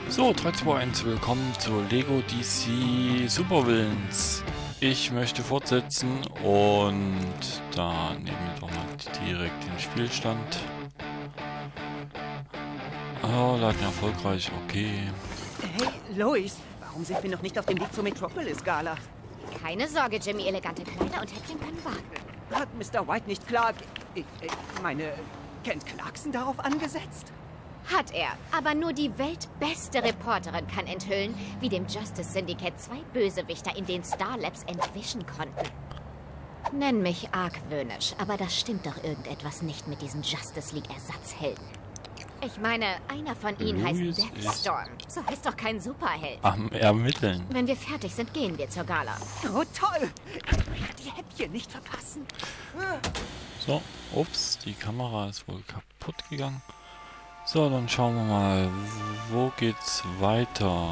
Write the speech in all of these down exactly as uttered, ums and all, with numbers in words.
So, drei, zwei, eins, willkommen zur Lego D C Supervillains. Ich möchte fortsetzen und da nehmen wir doch mal direkt den Spielstand. Oh, laden erfolgreich, okay. Hey, Lois, warum sind wir noch nicht auf dem Weg zur Metropolis-Gala? Keine Sorge, Jimmy, elegante Kleider und Häppchen können warten. Hat Mister White nicht Clark, ich, ich meine, Kent Clarkson darauf angesetzt? Hat er, aber nur die weltbeste Reporterin kann enthüllen, wie dem Justice Syndicate zwei Bösewichter in den Star Labs entwischen konnten. Nenn mich argwöhnisch, aber da stimmt doch irgendetwas nicht mit diesen Justice League Ersatzhelden. Ich meine, einer von ihnen Louis heißt Deathstorm. So heißt doch kein Superheld. Am Ermitteln. Wenn wir fertig sind, gehen wir zur Gala. Oh, toll! Ich möchte die Häppchen nicht verpassen. So, ups, die Kamera ist wohl kaputt gegangen. So, dann schauen wir mal, wo geht's weiter?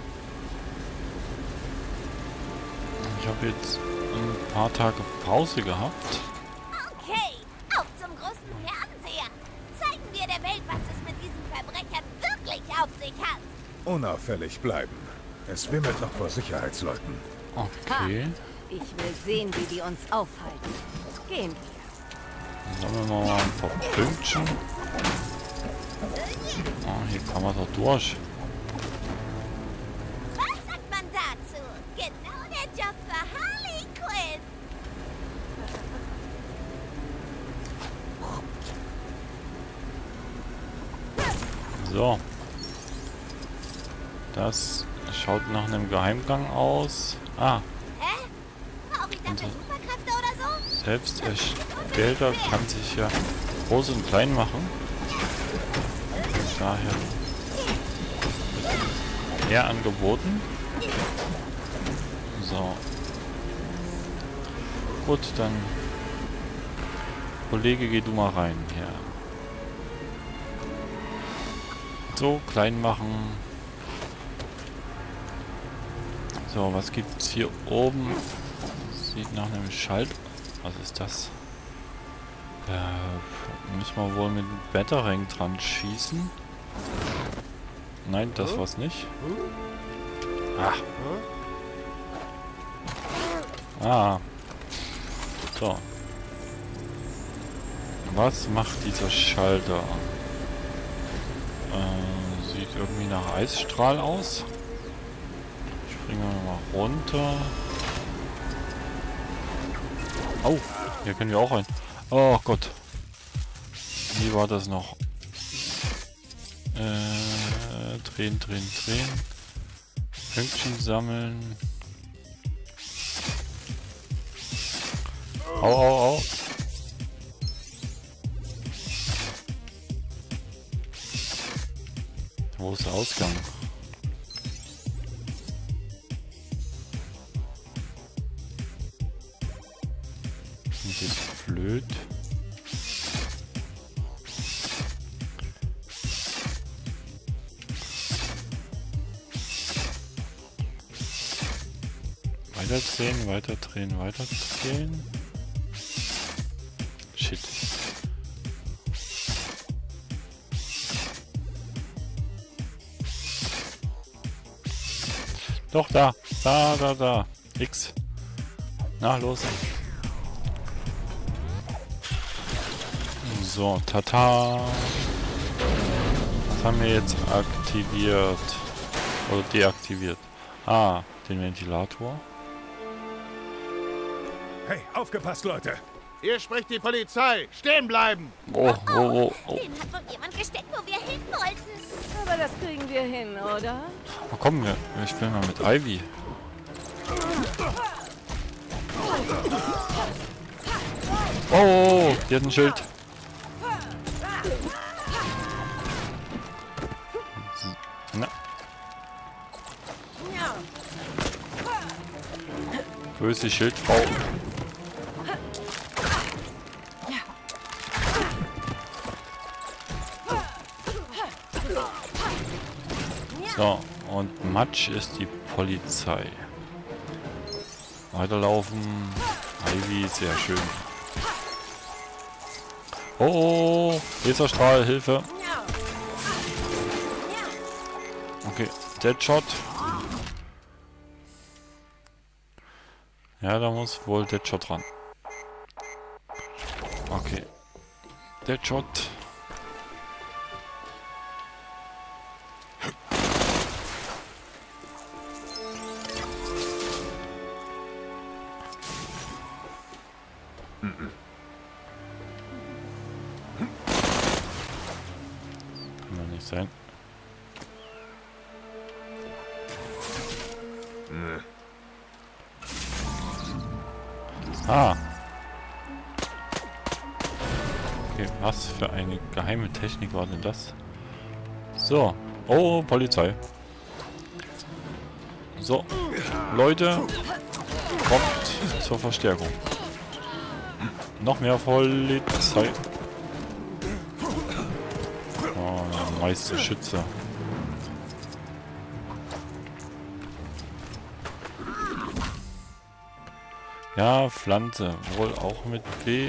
Ich habe jetzt ein paar Tage Pause gehabt. Okay, auf zum großen Fernseher. Zeigen wir der Welt, was es mit diesen Verbrechern wirklich auf sich hat. Unauffällig bleiben. Es wimmelt noch vor Sicherheitsleuten. Okay. Ich will sehen, wie die uns aufhalten. Gehen wir. Dann sammeln wir mal ein paar Pünktchen. Oh, hier kann man doch durch. Was sagt man dazu? Genau der Job für Harley Quinn. So. Das schaut nach einem Geheimgang aus. Ah, Hä? Brauche ich dafür Superkräfte oder so? selbst erstellter kann sich ja groß und klein machen. Daher mehr angeboten. So. Gut, dann Kollege, geh du mal rein. Ja. So, klein machen. So, was gibt's hier oben? Sieht nach einem Schalt. Was ist das? Äh, müssen wir wohl mit dem Batarang dran schießen? Nein, das war's nicht. Ah. Ah. So. Was macht dieser Schalter? Äh, sieht irgendwie nach Eisstrahl aus. Springen wir mal runter. Oh, hier können wir auch rein. Oh Gott. Wie war das noch? Äh, drehen, drehen, drehen. Pünktchen sammeln. Au, au, au. Wo ist der Ausgang? Das ist blöd. Weiter drehen, weiter drehen, weiter drehen. Shit. Doch, da. Da, da, da. X. Na, los. So, tata. Was haben wir jetzt aktiviert? Oder deaktiviert? Ah, den Ventilator. Hey, aufgepasst, Leute! Hier spricht die Polizei. Stehen bleiben! Oh, oh, oh, oh. Den hat wohl jemand gesteckt, wo wir hin wollten. Aber das kriegen wir hin, oder? Oh, komm, wir, ich spiele mal mit Ivy. Oh, oh, oh, die hat ein Schild. Na. Böse Schildfrau. So, und Matsch ist die Polizei. Weiterlaufen. Ivy, sehr schön. Oh, oh, Laserstrahl, Hilfe. Okay, Deadshot. Ja, da muss wohl Deadshot ran. Okay. Deadshot. Kann doch nicht sein. Ah. Okay, was für eine geheime Technik war denn das? So. Oh, Polizei. So. Leute. Kommt zur Verstärkung. Noch mehr Polizei. Oh, meiste Schütze. Ja, Pflanze. Wohl auch mit B.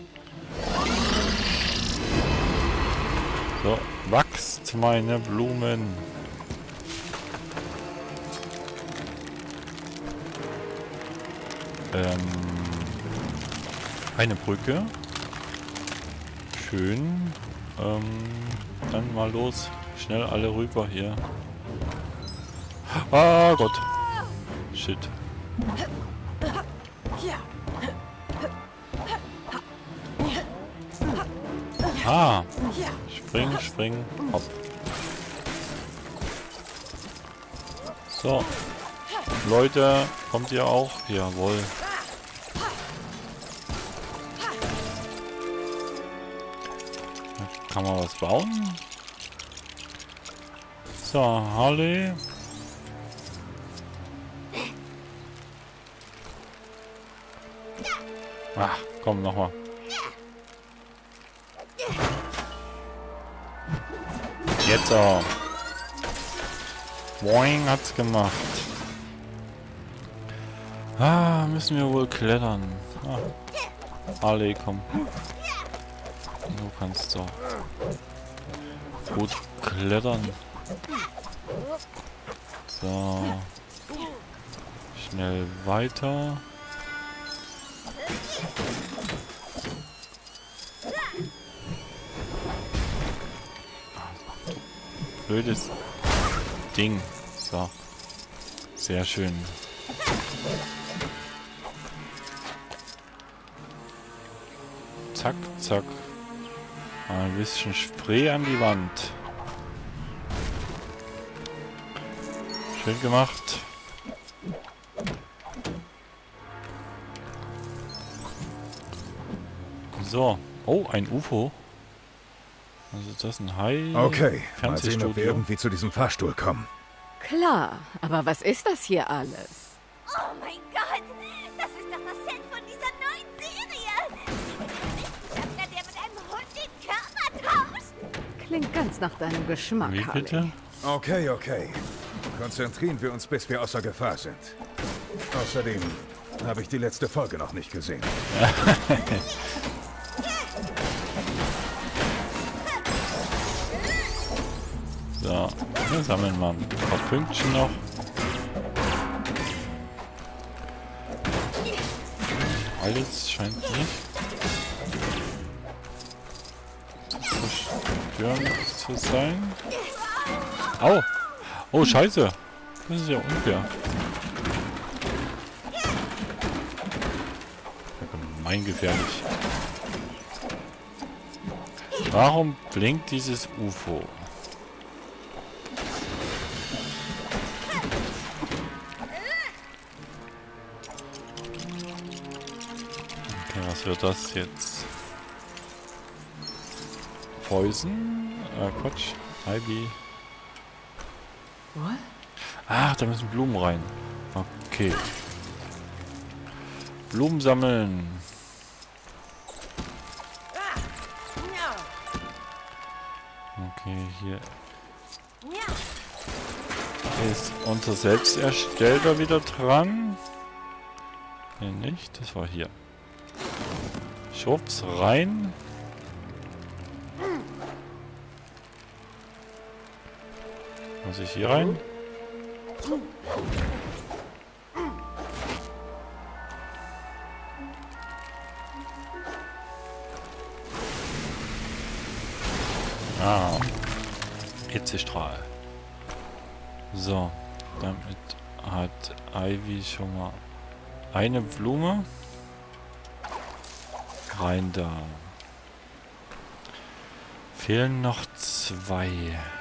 So, wachst meine Blumen. Ähm, eine Brücke. Schön. Ähm, dann mal los. Schnell alle rüber hier. Ah Gott. Shit. Ah. Spring, spring, hopp. So. Leute, kommt ihr auch? Jawohl. Kann man was bauen? So, Harley. Ach, komm, nochmal. Jetzt auch. Boing hat's gemacht. Ah, müssen wir wohl klettern. Ah. Harley, komm. Du kannst doch gut klettern. So. Schnell weiter. Blödes Ding. So. Sehr schön. Zack, zack. Ein bisschen Spray an die Wand. Schön gemacht. So. Oh, ein U F O. Also ist das ein Hai? Okay, mal sehen, ob wir Fernsehstudio. irgendwie zu diesem Fahrstuhl kommen. Klar, aber was ist das hier alles? Oh mein Gott, das ist doch das Set von dieser neuen Serie. Wissenschaftler, der mit einem Hund den Körper tauscht. Klingt ganz nach deinem Geschmack, Wie Harley. bitte? Okay, okay. Konzentrieren wir uns, bis wir außer Gefahr sind. Außerdem habe ich die letzte Folge noch nicht gesehen. So, wir sammeln mal ein paar Pünktchen noch. Alles scheint nicht zu zerstören zu sein. Au! Oh, scheiße! Das ist ja unfair. Gemein gefährlich. Warum blinkt dieses U F O? Okay, was wird das jetzt? Poison? Äh, Quatsch. Ivy. What? Ach, da müssen Blumen rein. Okay. Blumen sammeln. Okay, hier ist unser Selbsterstellter wieder dran. Hier nicht, das war hier. Schubs rein. Muss ich hier rein? Ah. Hitzestrahl. So. Damit hat Ivy schon mal eine Blume. Rein da. Fehlen noch zwei.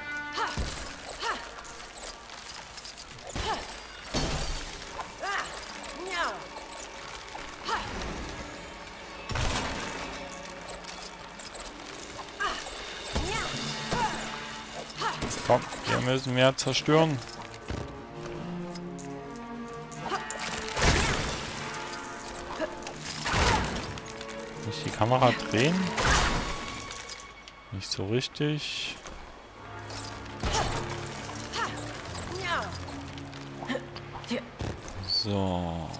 Komm, wir müssen mehr zerstören. Nicht die Kamera drehen. Nicht so richtig. So.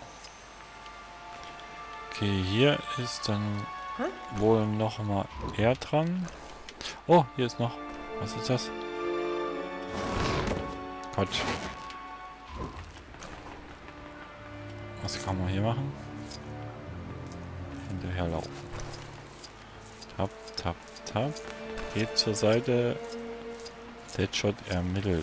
Okay, hier ist dann wohl noch mal er dran. Oh, hier ist noch. Was ist das? Gott. Was kann man hier machen? Hinterherlaufen. Tap, tap, tap. Geht zur Seite. Deadshot ermittelt.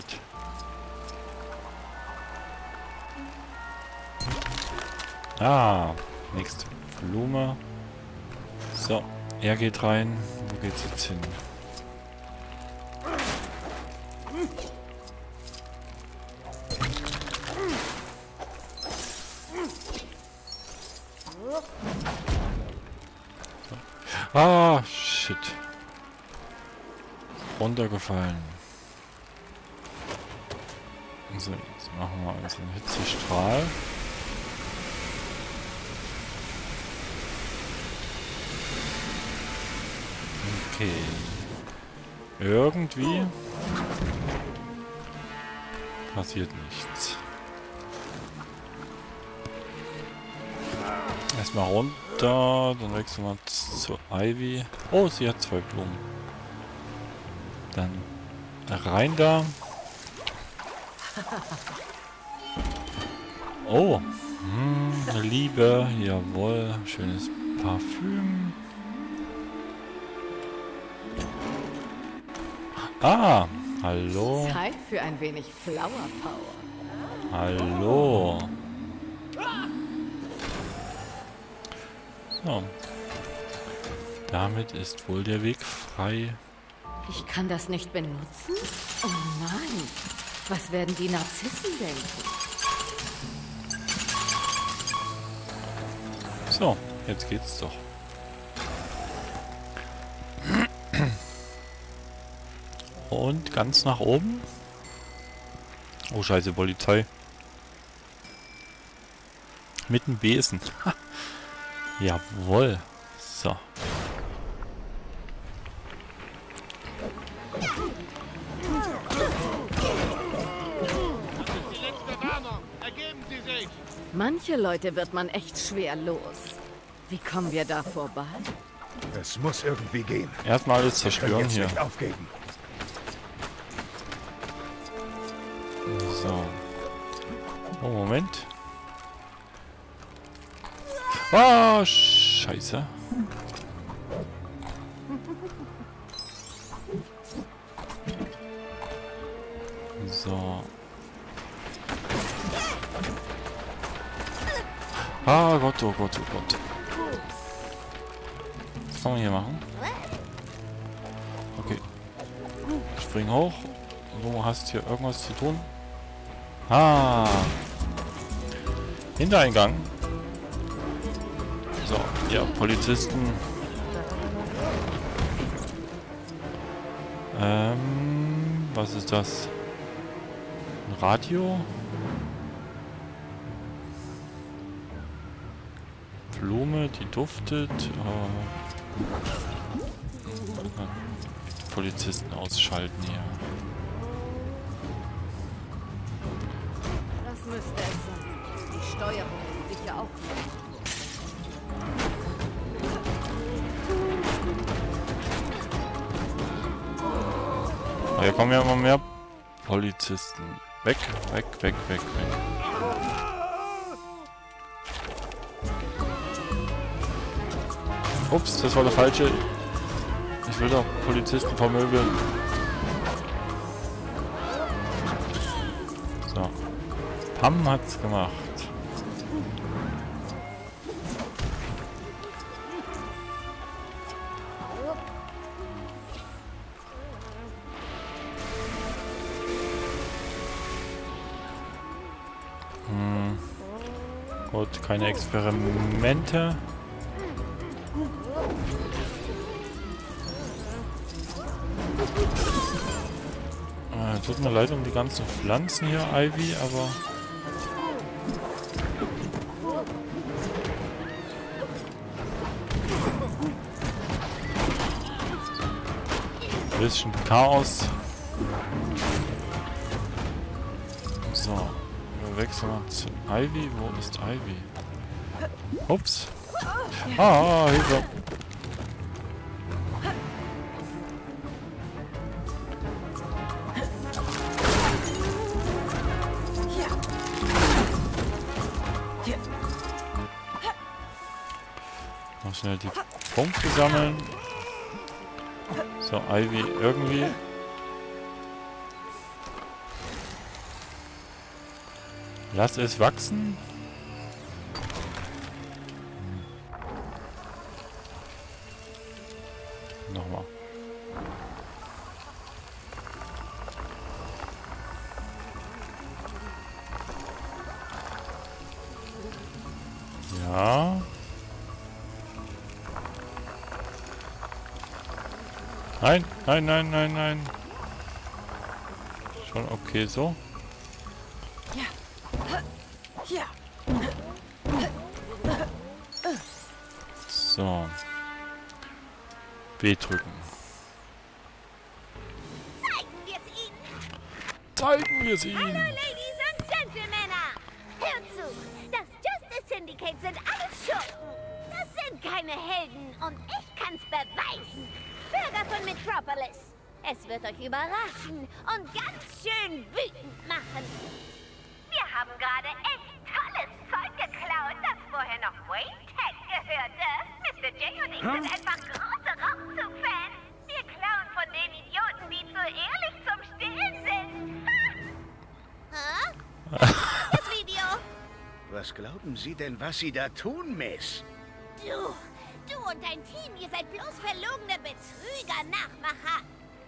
Ah, nächste Blume. So, er geht rein. Wo geht's jetzt hin? Ah, shit. Runtergefallen. So, jetzt machen wir uns einen Hitzestrahl. Okay. Irgendwie passiert nichts. Erstmal runter, dann wechseln wir zu Ivy. Oh, sie hat zwei Blumen. Dann rein da. Oh, hm, Liebe, jawohl, schönes Parfüm. Ah, hallo. Zeit für ein wenig Flower Power. Hallo. So. Damit ist wohl der Weg frei. Ich kann das nicht benutzen? Oh nein. Was werden die Narzissen denken? So, jetzt geht's doch. Und ganz nach oben. Oh, scheiße, Polizei. Mit dem Besen. Jawohl. So. Das ist die letzte Warnung. Ergeben Sie sich. Manche Leute wird man echt schwer los. Wie kommen wir da vorbei? Es muss irgendwie gehen. Erstmal alles Wir können zerstören jetzt hier. nicht aufgeben. So. Oh, Moment. Ah, scheiße. So. Ah, Gott, oh Gott, oh Gott. Was kann man hier machen? Okay. Spring hoch. Du hast hier irgendwas zu tun. Ah. Hintereingang. So, ja, Polizisten. Ähm, was ist das? Ein Radio? Blume, die duftet. Äh, Polizisten ausschalten hier. Das müsste es sein. Die Steuerung ist sicher auch nicht. Hier kommen ja immer mehr Polizisten. Weg, weg, weg, weg, weg. Ups, das war der falsche. Ich will doch Polizisten vermöbeln. So. Pam hat's gemacht. Hm. Gut, keine Experimente. Äh, tut mir leid um die ganzen Pflanzen hier, Ivy, aber... Ein bisschen Chaos. So, wir wechseln mal zu Ivy. Wo ist Ivy? Ups. Ah, Hilfe. Noch schnell die Punkte sammeln. So, Ivy irgendwie. Lass es wachsen. Hm. Nochmal. Ja. Nein, nein, nein, nein, nein. Schon okay so. So. B drücken. Zeigen wir es ihnen! Zeigen wir es ihnen! Hallo, Ladies und Gentlemen! Hört zu! Das Justice Syndicate sind alles Schurken! Das sind keine Helden und ich kann's beweisen! Bürger von Metropolis! Es wird euch überraschen und ganz schön wütend machen! Wir haben gerade echt tolles Zeug geklaut, das vorher noch Wayne Tech gehörte! Mister J und ich sind einfach große Rockzug-Fans! Wir klauen von den Idioten, die zu ehrlich zum Stillen sind! Ha? Das Video! Was glauben Sie denn, was Sie da tun, Miss? Du, du und dein Team, ihr seid bloß verlogene Betrüger, Nachmacher!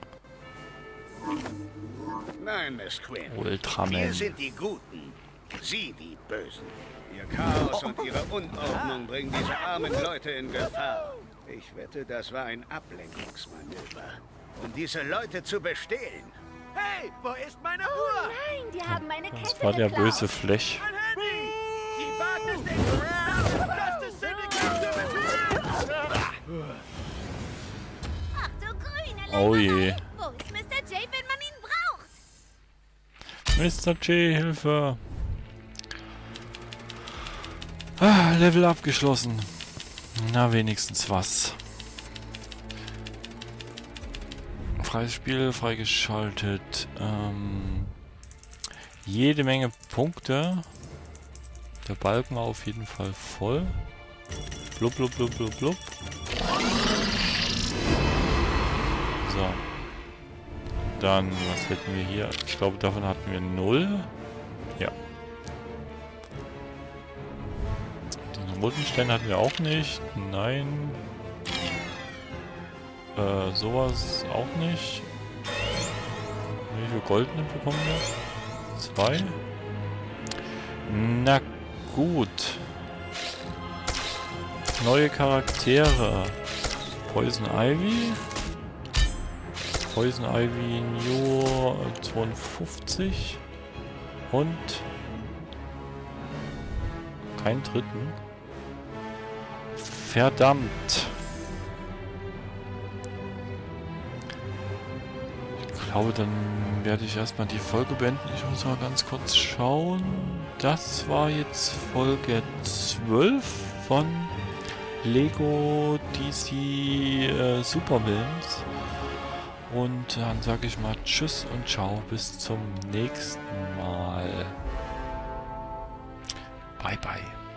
Nein, Miss Quinn. Ultraman. Wir sind die Guten. Sie die Bösen. Ihr Chaos und Ihre Unordnung bringen diese armen Leute in Gefahr. Ich wette, das war ein Ablenkungsmanöver, um diese Leute zu bestehlen. Hey, wo ist meine Oh Uhr? nein, die haben meine Kette Das war der geklaut. böse Flech. Mein Handy! Die Warten ist Justice Syndicate! Ach du grüne Oh je. Lämmerei. Wo ist Mister J, wenn man ihn braucht? Mister J, Hilfe. Ah, Level abgeschlossen. Na, wenigstens was. Freies Spiel freigeschaltet. Ähm, jede Menge Punkte. Der Balken war auf jeden Fall voll. Blub, blub, blub, blub, blub. So. Dann, was hätten wir hier? Ich glaube, davon hatten wir null. Ja. Den roten Stern hatten wir auch nicht. Nein. Äh, sowas auch nicht. Wie viele goldene bekommen wir? Zwei. Na gut. Neue Charaktere. Poison Ivy. Poison Ivy New zweiundfünfzig. Und keinen dritten. Verdammt. Ich glaube, dann werde ich erstmal die Folge beenden. Ich muss mal ganz kurz schauen. Das war jetzt Folge zwölf von Lego D C äh, Supervillains. Und dann sage ich mal Tschüss und Ciao, bis zum nächsten Mal. Bye, bye.